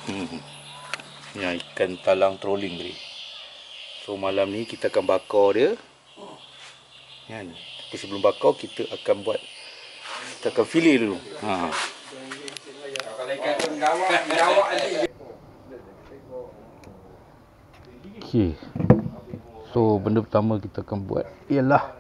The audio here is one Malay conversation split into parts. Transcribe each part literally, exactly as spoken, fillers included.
Hmm. Ni ikan talang trolling tadi. So malam ni kita akan bakar dia. Kan? Tapi sebelum bakar kita akan buat kita akan fillet dulu. Ha. Okey. So benda pertama kita akan buat ialah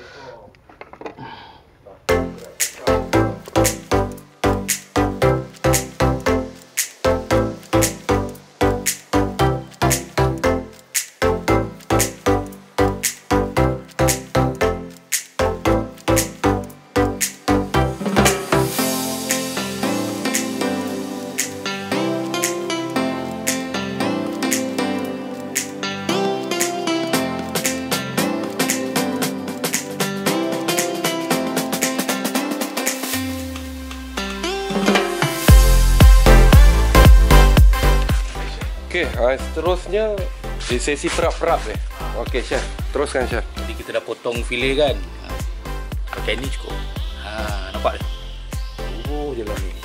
Okey, uh, seterusnya di sesi perap-perap ni. Okey, Chef. Teruskan, Chef. jadi kita dah potong fillet kan. Ha. Pakai ni cukup. Ha, nampak tak? Bubuh je lah ni.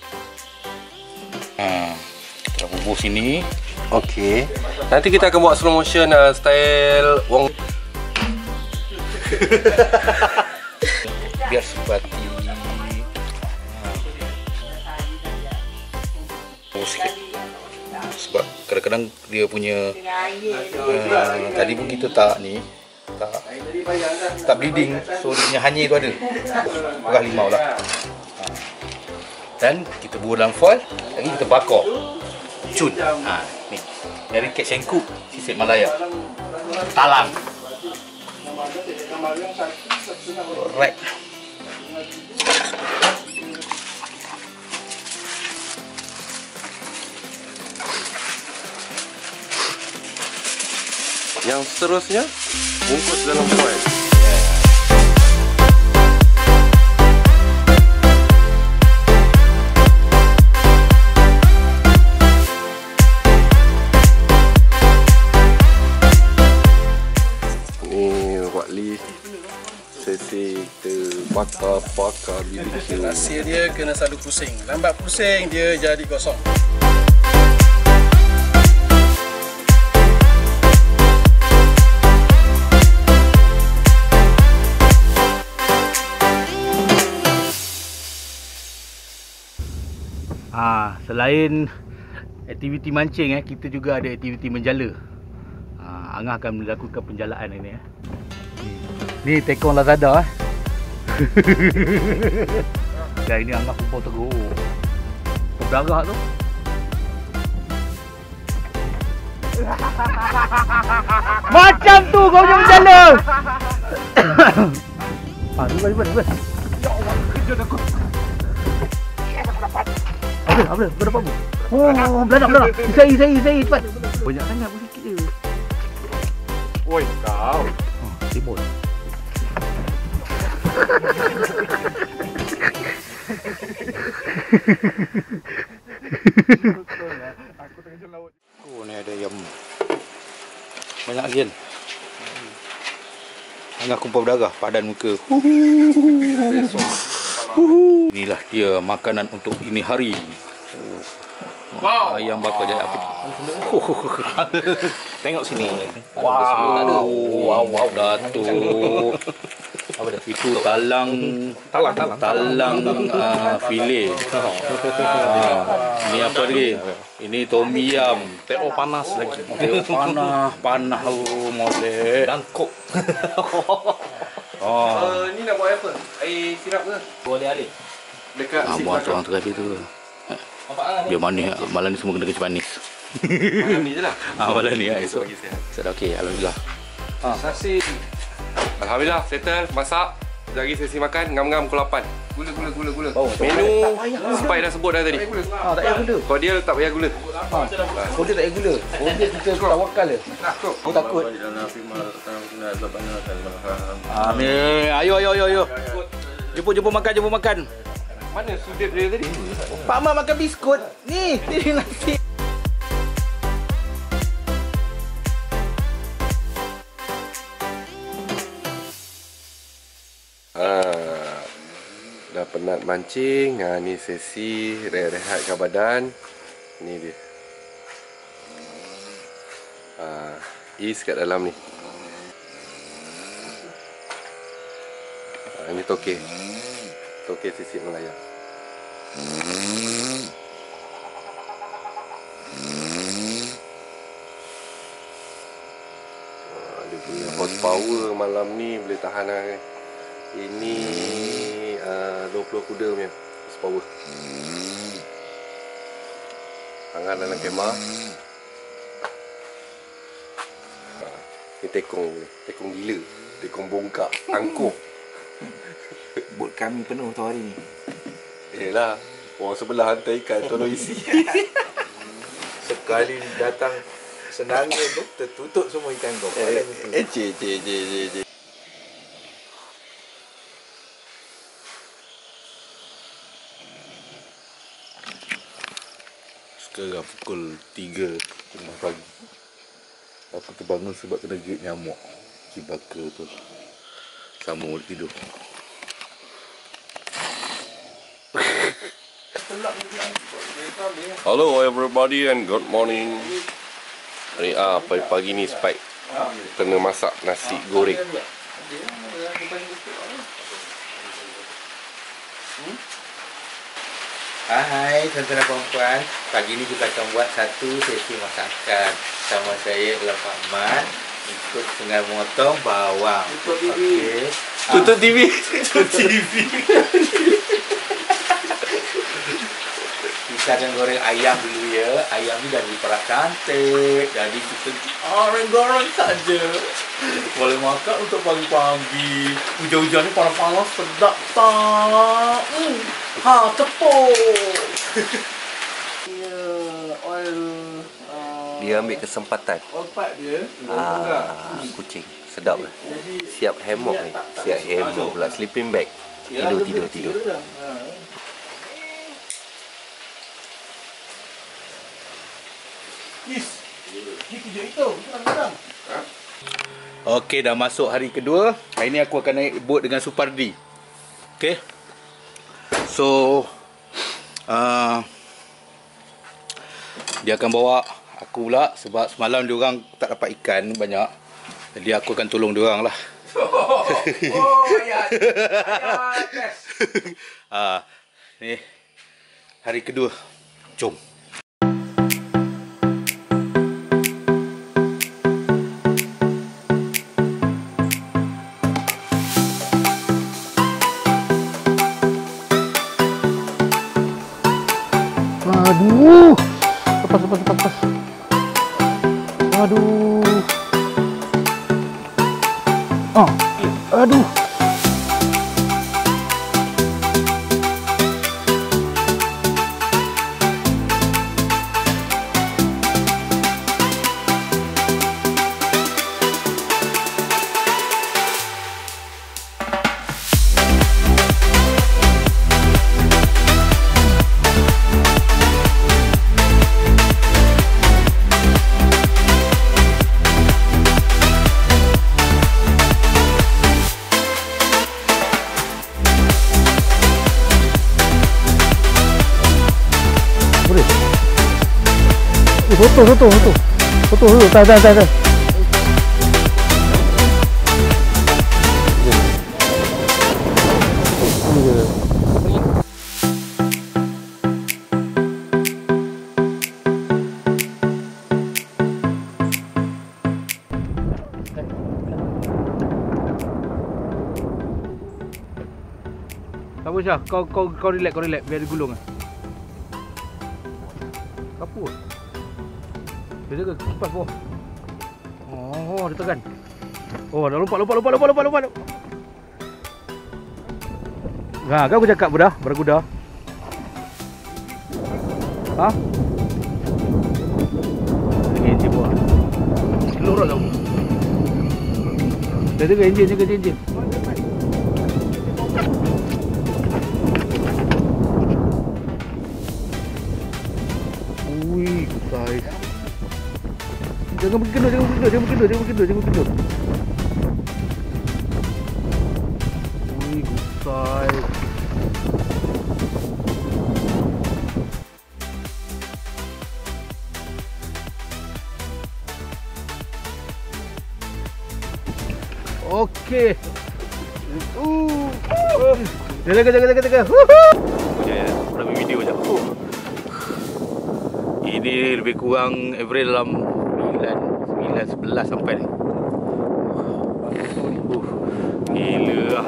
Ha, kita dah bubuh sini. Okey. Nanti kita akan buat slow motion uh, style Wong. Biar sebati. Oh, sikit. Sebab kadang-kadang dia punya uh, tadi pun kita tak ni tak tak bleeding, so dia punya hanyir tu ada. Perah limau lah. Ha. Dan kita buat dalam foil, lagi kita bakar. Cun. Ha, ni. Dari catch and cook sisip Malaya. Talang. Alright. Yang seterusnya bungkus dalam foil. Ni Wakli sesi kita bakar-bakar B B Q. Nasi dia kena selalu pusing. Lambat pusing dia jadi gosong. Ha, selain aktiviti mancing eh, kita juga ada aktiviti menjala. Ha, Angah akan melakukan penjalaan ini eh. Ni tekong Lazada eh. Dan ini Angah kumpul teruk. Berdarah tu. Macam tu kau punya menjala. Ha, ni balik balik. Ya Allah, kerja dah kau. Apa? Apa? Kau dapat apa? Oh, belanak, belanak. Isai, isai, isai, cepat. Banyak sangat pun sikit je. Oi, kau. Oh, timbul. Oh, ni ada ayam. Banyak lagi kan? Angah kumpul berdarah, padan muka. Inilah dia makanan untuk ini hari. Wow. Ayam bakar jadi apa? Tengok sini. Wow. Wow, wow, Datuk. Apa dah? Itu talang, Talang, talang. talang uh, fillet. Uh, ini apa lagi? Ini tom yum. Teo panas lagi. Teo panah, panah oh, molek. Dan kok. Oh. Uh, ni nak buat apa? Air sirap ke? Boleh alih. Dekat Ah, sini. buat orang terakhir tu. Biar manis. Malam ni semua kena kecil manis. Malam ni je lah. Ah, malam ni lah esok. Esok dah okey, alhamdulillah. Ah, nasi. Alhamdulillah, settle, masak. Sekejap lagi sesi makan, ngam-ngam pukul lapan. Gula, gula, gula, gula. Oh, menu Spai dah sebut dah tadi. Ah, tak payah gula. Kau dia tak payah gula. Ah, kau dia tak payah gula. Kau dia kita tawakal je. Kau takut. Amin. Ayo, ayo, ayo, ayo. Jemput, jemput makan, jemput makan. Mana sudut dia tadi? Pak Mak makan biskut. Ni, ni nasi. Ah, dah penat mancing. Ha, ni sesi rehat-rehatkan badan. Ni dia. Ha, is kat dalam ni. Ha, ini toke. Toke sisik melayang. Ha, dia punya horsepower malam ni boleh tahan lah. Ini uh, dua puluh kuda punya horsepower. Hangat dalam kemah. Ni tekong ni, tekong gila, tekong bongkak, angkuh. Bot kami penuh tu hari ni. Yelah, orang sebelah hantar ikan, tolong isi. Sekali datang senanga tu, tertutup semua ikan kau. Eh, eh, cik, cik, cik, cik, cik. Sekarang pukul tiga pagi. Aku terbangun sebab kena gigit nyamuk. Cibaka tu. Sama tidur. Hello everybody and good morning. Hari ah pagi-pagi ni Spike kena masak nasi goreng. Hai tuan-tuan dan puan-puan, pagi ni kita akan buat satu sesi masakan. Sama saya adalah Pak Mat. Ikut tengah motong bawang. Tutup T V. Okay. Tutup T V. Tutup T V. Kita akan goreng ayam dulu ya. Ayam ni dah diperak cantik. Jadi kita goreng-goreng saja. Boleh makan untuk pagi-pagi. Hujan-hujan ni panas-panas sedap tak? Hmm. Ha, tepung. Ya, oil. Dia ambil kesempatan. Opat dia. Ah, kucing. Sedap lah. Siap hammock ni. Siap hammock pula. Sleeping bag. Tidur, tidur, tidur. Okey, dah masuk hari kedua. Hari ni aku akan naik bot dengan Supardi. Okey. So uh, dia akan bawa aku pula sebab semalam dia orang tak dapat ikan banyak. Jadi aku akan tolong dia orang lah. Oh, oh ayat. Ayat. Ah, ni hari kedua. Jom. Aduh, lepas, lepas, lepas, lepas. Aduh. Ah, aduh. Foto, foto, foto. Foto, foto. Tak, tak, tak, tak. Tak apa Syah, kau kau kau relax, kau relax biar dia gulung ah. Apa? Dia ke kipas bawah. Oh, dia tekan. Oh, dah lompat, lompat, lompat, lompat, lompat, lompat. Nah, kan aku cakap budak, berakuda. Ha? Enjin bawah. Keluar kau. Dia tengok enjin, jaga enjin. Ui, guys. Jangan berkendut, jangan berkendut, jangan berkendut, jangan berkendut, jangan berkendut. Ui, gusai. Okey. Uh. Jaga jaga jaga jaga. Woohoo. Ya ya, nak ambil video jap. Ini lebih kurang average dalam sembilan, sembilan, sebelas sampai ni. Uh. Gila lah.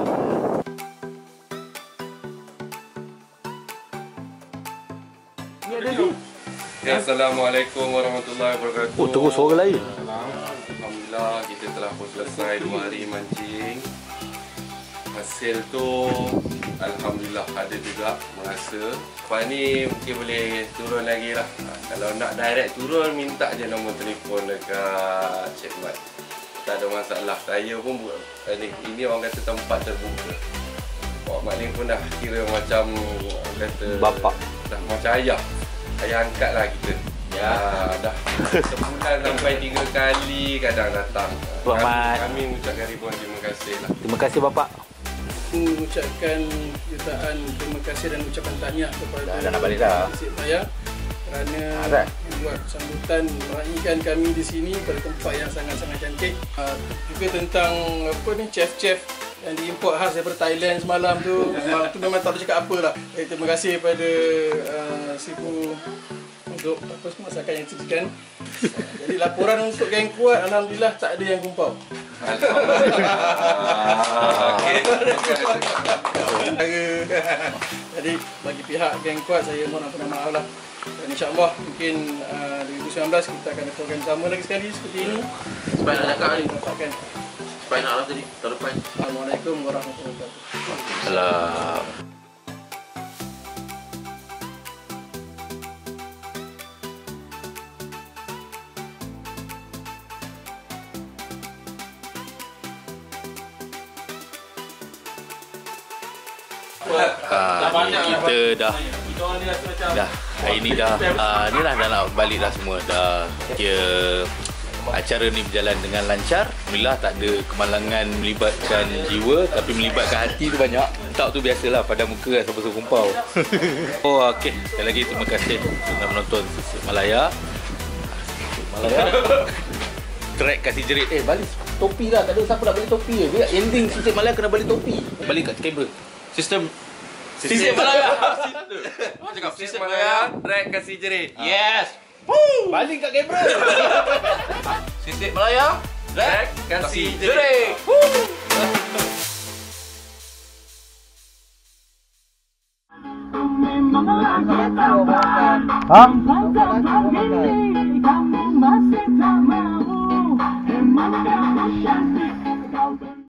Ni ada ni. Ya, Assalamualaikum warahmatullahi wabarakatuh. Oh, terus suara lain. Alhamdulillah kita telah pun selesai dua hari mancing. Hasil tu alhamdulillah ada juga merasa. Lepas ni mungkin boleh turun lagi lah. Kalau nak direct turun, minta je nombor telefon dekat Cik Mat. Tak ada masalah. Saya pun buat ini, ini orang kata tempat terbuka. Pak Mat ni pun dah kira macam orang kata Bapak. Dah macam ayah. Ayah angkat lah kita. Ya, dah sebulan sampai tiga kali kadang datang. Pak Mat. Kami, kami mengucapkan ribuan terima kasih lah. Terima kasih Bapak. Mengucapkan jutaan terima kasih dan ucapan tahniah kepada Dah, dah nak balik dah. Cik Maya kerana Ada. membuat sambutan meraihkan kami di sini pada tempat yang sangat-sangat cantik. Uh, juga tentang apa ni chef-chef yang diimport khas daripada Thailand semalam tu. Memang tu memang tak boleh cakap apa lah. Eh, terima kasih kepada uh, Sifu untuk apa semua masakan yang disediakan. Jadi laporan untuk geng kuat alhamdulillah tak ada yang gumpau. Jadi bagi pihak geng kuat saya mohon ampun dan maaf lah. Dan insya-Allah mungkin uh, dua ribu sembilan belas kita akan ada program sama lagi sekali seperti ini. Sebab nak cakap ni. Dapatkan. Sebab nak lah tadi. Tahun depan. Assalamualaikum warahmatullahi wabarakatuh. Salam. Ah, ni kita dah dah hari ni dah ah, ni lah dah nak balik dah semua dah. Kira acara ni berjalan dengan lancar. Alhamdulillah tak ada kemalangan melibatkan jiwa tapi melibatkan hati tu banyak. Tak tu biasalah pada muka kan sampai kumpau. Oh okey, sekali lagi terima kasih kerana menonton Sisik Malaya. Sisik Malaya. Track kasih jerit. Eh balik topi lah. Tak ada siapa nak beli topi je. Biar ending Sisik Malaya kena balik topi. Balik kat kamera. Sistem Sisik Malaya. Orang cakap Sisik Malaya, track kasih jerit. Yes. Woo. Balik kat kamera. Sisik Malaya, track kasih jerit. Ha?